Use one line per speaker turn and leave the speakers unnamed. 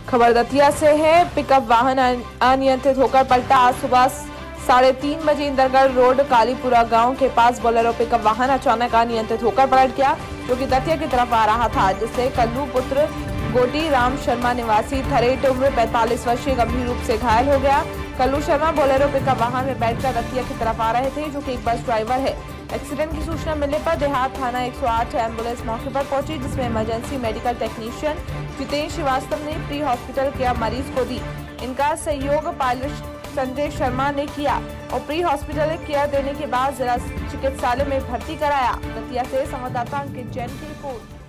खबर दतिया से है। पिकअप वाहन अनियंत्रित होकर पलटा। आज सुबह 3:30 बजे इंदरगढ़ रोड कालीपुरा गांव के पास बोलेरो पिकअप वाहन अचानक अनियंत्रित होकर पलट गया, जो कि दतिया की तरफ आ रहा था, जिससे कल्लू पुत्र गोटी राम शर्मा निवासी थरेट उम्र 45 वर्षीय गंभीर रूप से घायल हो गया। कल्लू शर्मा बोलेरो पिकअप वाहन में बैठकर दतिया की तरफ आ रहे थे, जो कि एक बस ड्राइवर है। एक्सीडेंट की सूचना मिलने पर देहात थाना 108 एम्बुलेंस मौके पर पहुंची, जिसमें emergency medical technician Jitendra Shrivastava ने प्री हॉस्पिटल केयर मरीज को दी। इनका सहयोग पायलट संजय शर्मा ने किया और प्री हॉस्पिटल केयर देने के बाद जिला चिकित्सालय में भर्ती कराया। दतिया से संवाददाता अंकित जैन की रिपोर्ट।